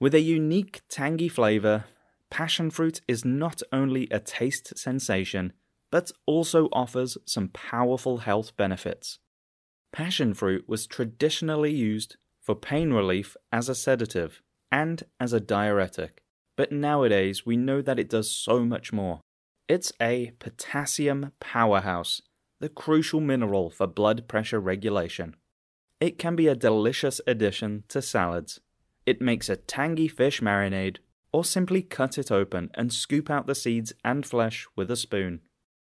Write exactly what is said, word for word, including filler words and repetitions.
With a unique tangy flavor, passionfruit is not only a taste sensation, but also offers some powerful health benefits. Passionfruit was traditionally used for pain relief as a sedative and as a diuretic, but nowadays we know that it does so much more. It's a potassium powerhouse, the crucial mineral for blood pressure regulation. It can be a delicious addition to salads. It makes a tangy fish marinade, or simply cut it open and scoop out the seeds and flesh with a spoon.